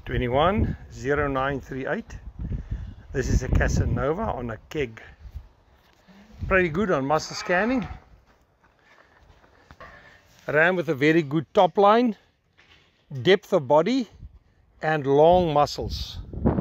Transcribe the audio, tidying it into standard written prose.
210938. This is a Casanova on a keg. Pretty good on muscle scanning. Ran with a very good top line, depth of body and long muscles.